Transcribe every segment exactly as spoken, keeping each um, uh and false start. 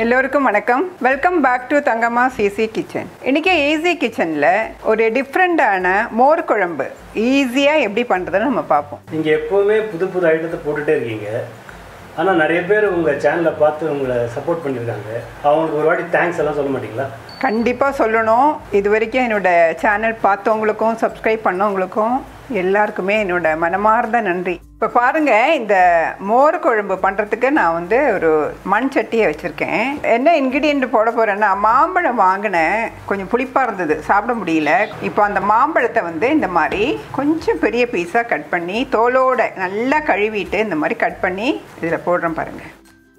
எல்லோருக்கும் வணக்கம். Welcome back to Thangamma CC kitchen. இன்னைக்கு ஈஸி கிச்சனில் ஒரு டிஃப்ரெண்டான மோர் குழம்பு ஈஸியாக எப்படி பண்ணுறதுன்னு நம்ம பார்ப்போம். நீங்கள் எப்போவுமே புது புது ஐட்டத்தை போட்டுகிட்டே இருக்கீங்க. ஆனால் நிறைய பேர் உங்கள் சேனலை பார்த்து உங்களை சப்போர்ட் பண்ணியிருக்காங்க. அவங்களுக்கு ஒரு வாட்டி தேங்க்ஸ் எல்லாம் சொல்ல மாட்டீங்களா? கண்டிப்பாக சொல்லணும். இது வரைக்கும் என்னோடய சேனல் பார்த்தவங்களுக்கும் சப்ஸ்கிரைப் பண்ணவங்களுக்கும் எல்லாருக்குமே என்னோட மனமார்ந்த நன்றி. இப்போ பாருங்கள், இந்த மோர் குழம்பு பண்ணுறதுக்கு நான் வந்து ஒரு மண் சட்டியை வச்சுருக்கேன். என்ன இன்க்ரீடியன்ட் போட போகிறேன்னா, மாம்பழம் வாங்கினேன், கொஞ்சம் புளிப்பாக இருந்தது, சாப்பிட முடியல. இப்போ அந்த மாம்பழத்தை வந்து இந்த மாதிரி கொஞ்சம் பெரிய பீஸாக கட் பண்ணி தோலோடு நல்லா கழுவிட்டு இந்த மாதிரி கட் பண்ணி இதில் போடுறேன் பாருங்கள்.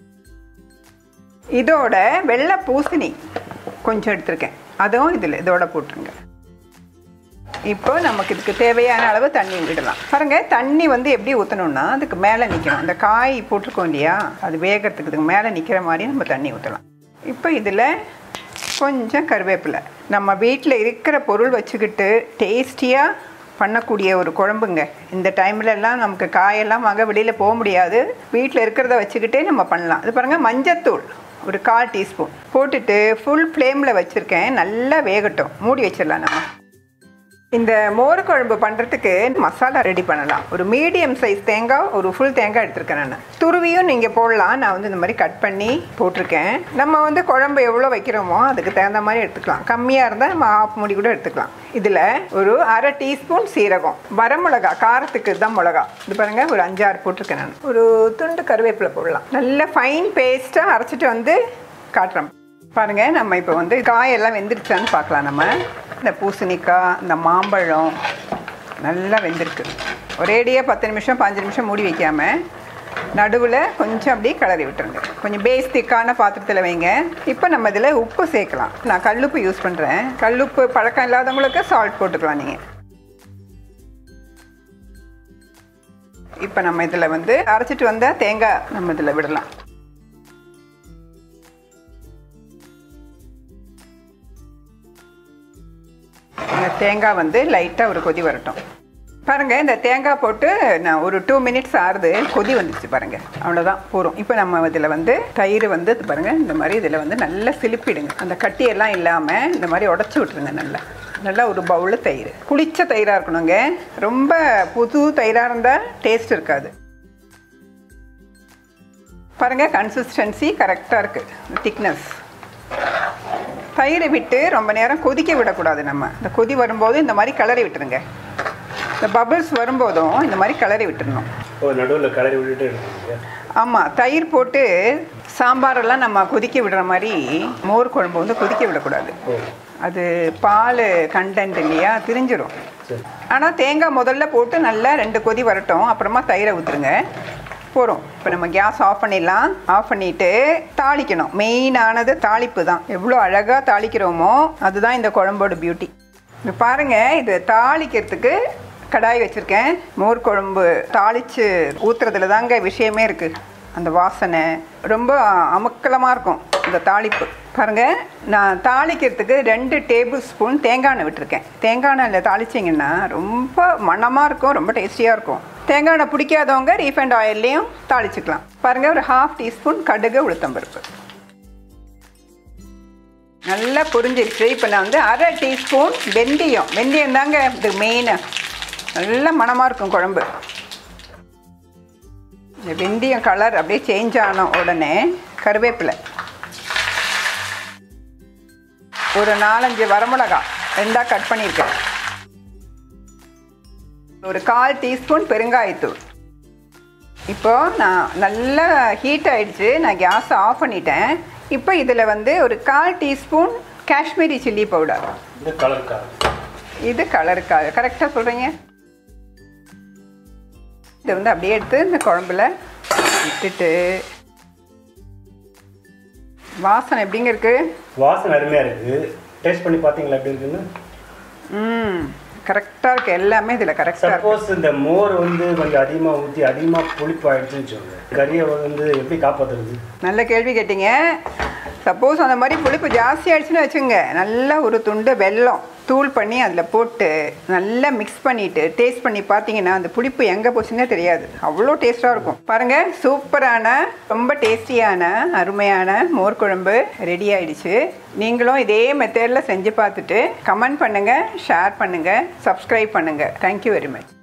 இதோட வெள்ளை பூசணி கொஞ்சம் எடுத்திருக்கேன், அதுவும் இதில் இதோட போட்டுருங்க. இப்போ நமக்கு இதுக்கு தேவையான அளவு தண்ணி விடலாம். பாருங்க, தண்ணி வந்து எப்படி ஊற்றணும்னா அதுக்கு மேலே நிற்கணும். அந்த காய் போட்டிருக்கோம் இல்லையா, அது வேகிறதுக்கு இதுக்கு மேலே நிற்கிற மாதிரி நம்ம தண்ணி ஊற்றலாம். இப்போ இதில் கொஞ்சம் கருவேப்பிலை. நம்ம வீட்டில் இருக்கிற பொருள் வச்சுக்கிட்டு டேஸ்டியாக பண்ணக்கூடிய ஒரு குழம்புங்க. இந்த டைம்லலாம் நமக்கு காயெல்லாம் வாங்க வெளியில் போக முடியாது, வீட்டில் இருக்கிறத வச்சுக்கிட்டே நம்ம பண்ணலாம். இது பாருங்கள், மஞ்சத்தூள் ஒரு கால் டீஸ்பூன் போட்டுட்டு ஃபுல் ஃப்ளேமில் வச்சுருக்கேன். நல்லா வேகட்டும், மூடி வச்சிடலாம். நம்ம இந்த மோர் குழம்பு பண்ணுறதுக்கு மசாலா ரெடி பண்ணலாம். ஒரு மீடியம் சைஸ் தேங்காய், ஒரு ஃபுல் தேங்காய் எடுத்துருக்கேன் நான். துருவியும் நீங்கள் போடலாம். நான் வந்து இந்த மாதிரி கட் பண்ணி போட்டிருக்கேன். நம்ம வந்து குழம்பு எவ்வளோ வைக்கிறோமோ அதுக்கு தகுந்த மாதிரி எடுத்துக்கலாம். கம்மியாக இருந்தால் நம்ம ஆஃப் மூடி கூட எடுத்துக்கலாம். இதில் ஒரு அரை டீஸ்பூன் சீரகம், வரமிளகா, காரத்துக்கு தான் மிளகா, இது பாருங்கள் ஒரு அஞ்சாறு போட்டிருக்கேன் நான். ஒரு துண்டு கருவேப்பிலை போடலாம். நல்ல ஃபைன் பேஸ்ட்டாக அரைச்சிட்டு வந்து காட்டுறேன் பாருங்கள். நம்ம இப்போ வந்து காயெல்லாம் வெந்துருச்சான்னு பார்க்கலாம். நம்ம இந்த பூசணிக்காய், இந்த மாம்பழம் நல்லா வெந்திருக்கு. ஒரேடியாக பத்து நிமிஷம் பாஞ்சு நிமிஷம் மூடி வைக்காமல் நடுவில் கொஞ்சம் அப்படியே கிளறி விட்டுருங்க. கொஞ்சம் பேஸ் திக்கான பாத்திரத்தில் வைங்க. இப்போ நம்ம இதில் உப்பு சேர்க்கலாம். நான் கல்லுப்பு யூஸ் பண்ணுறேன். கல்லுப்பு பழக்கம் இல்லாதவங்களுக்கு சால்ட் போட்டுக்கலாம் நீங்கள். இப்போ நம்ம இதில் வந்து அரைச்சிட்டு வந்தால் தேங்காய் நம்ம இதில் விடலாம். இந்த தேங்காய் வந்து லைட்டாக ஒரு கொதி வரட்டும். பாருங்கள், இந்த தேங்காய் போட்டு நான் ஒரு டூ மினிட்ஸ் ஆறுது, கொதி வந்துடுச்சு பாருங்கள். அவ்வளோதான், போகிறோம். இப்போ நம்ம இதில் வந்து தயிர் வந்து பாருங்கள் இந்த மாதிரி இதில் வந்து நல்லா சிலிப்பிடுங்க. அந்த கட்டியெல்லாம் இல்லாமல் இந்த மாதிரி உடச்சி விட்டுருங்க. நல்லா நல்லா ஒரு பவுலு தயிர், புளிச்ச தயிராக இருக்கணுங்க. ரொம்ப புது தயிராக இருந்தால் டேஸ்ட் இருக்காது. பாருங்கள், கன்சிஸ்டன்சி கரெக்டாக இருக்குது, திக்னஸ். தயிரை விட்டு ரொம்ப நேரம் கொதிக்க விடக்கூடாது. நம்ம இந்த கொதி வரும்போது இந்த மாதிரி கிளறி விட்டுருங்க. இந்த பபிள்ஸ் வரும்போதும் இந்த மாதிரி கிளறி விட்டுருணும். நடுவில் கிளறி விட்டுட்டு. ஆமாம், தயிர் போட்டு சாம்பாரெல்லாம் நம்ம கொதிக்க விடுற மாதிரி மோர் குழம்பு வந்து கொதிக்க விடக்கூடாது. அது பால் கண்டென்ட் இல்லையா, திரிஞ்சிடும். ஆனால் தேங்காய் முதல்ல போட்டு நல்லா ரெண்டு கொதி வரட்டும், அப்புறமா தயிரை ஊற்றுருங்க. போகிறோம். இப்போ நம்ம கேஸ் ஆஃப் பண்ணிடலாம். ஆஃப் பண்ணிவிட்டு தாளிக்கணும். மெயினானது தாளிப்பு தான். எவ்வளோ அழகாக தாளிக்கிறோமோ அதுதான் இந்த குழம்போட பியூட்டி. இப்போ பாருங்கள், இது தாளிக்கிறதுக்கு கடாய் வச்சுருக்கேன். மோர் குழம்பு தாளித்து ஊற்றுறதுல தாங்க விஷயமே இருக்குது. அந்த வாசனை ரொம்ப அமுக்கலமாக இருக்கும் இந்த தாளிப்பு. பாருங்கள், நான் தாளிக்கிறதுக்கு ரெண்டு டேபிள் ஸ்பூன் தேங்காய் எண்ணெய் விட்டுருக்கேன். தேங்காய் எண்ணெயில் தாளிச்சிங்கன்னா ரொம்ப மணமாக இருக்கும், ரொம்ப டேஸ்டியாக இருக்கும். தேங்காய் எண்ணெய் பிடிக்காதவங்க ரீஃபைண்ட் ஆயில்லையும் தாளிச்சிக்கலாம். பாருங்கள், ஒரு ஹாஃப் டீஸ்பூன் கடுகு, உளுத்தம்பருப்பு நல்லா பொரிஞ்சிருச்சு. இப்போ நான் வந்து அரை டீஸ்பூன் வெந்தயம், வெந்தயம் தாங்க இது மெயின், நல்ல மணமாக இருக்கும் குழம்பு. இந்த வெந்தயம் கலர் அப்படியே சேஞ்ச் ஆன உடனே கருவேப்பிலை, ஒரு நாலஞ்சு வரமிளகா ரெண்டாக கட் பண்ணியிருக்கேன், ஒரு கால் டீஸ்பூன் பெருங்காயத்தூள். இப்போது நான் நல்லா ஹீட் ஆகிடுச்சு, நான் கேஸை ஆஃப் பண்ணிட்டேன். இப்போ இதில் வந்து ஒரு கால் டீஸ்பூன் காஷ்மீரி சில்லி பவுடர். இது கலருக்காக, இது கலருக்காக கரெக்டாக சொல்கிறீங்க. இதை வந்து அப்படியே எடுத்து இந்த குழம்புல விட்டுட்டு, வாசனை எப்படிங்க இருக்குது? வாசனை அருமையாக இருக்குது. டேஸ்ட் பண்ணி பார்த்தீங்களா எப்படி இருக்குன்னு? ம், கரெக்டாக இருக்குது எல்லாமே இதில் கரெக்டாக. சப்போஸ் இந்த மோர் வந்து கொஞ்சம் அதிகமாக ஊற்றி அதிகமாக புளிப்பு ஆகிடுச்சுன்னு வச்சுக்கோங்க, கறியை வந்து எப்படி காப்பாற்றுறது? நல்ல கேள்வி கேட்டீங்க. சப்போஸ் அந்த மாதிரி புளிப்பு ஜாஸ்தி ஆகிடுச்சுன்னு வச்சுங்க, நல்லா ஒரு துண்டு வெல்லம் தூள் பண்ணி அதில் போட்டு நல்லா மிக்ஸ் பண்ணிவிட்டு டேஸ்ட் பண்ணி பார்த்தீங்கன்னா அந்த புளிப்பு எங்கே போச்சுன்னே தெரியாது. அவ்வளோ டேஸ்ட்டாக இருக்கும். பாருங்கள், சூப்பரான ரொம்ப டேஸ்டியான அருமையான மோர் குழம்பு ரெடி ஆயிடுச்சு. நீங்களும் இதே மெத்தடில் செஞ்சு பார்த்துட்டு கமெண்ட் பண்ணுங்கள், ஷேர் பண்ணுங்கள், சப்ஸ்கிரைப் பண்ணுங்கள். Thank you very much.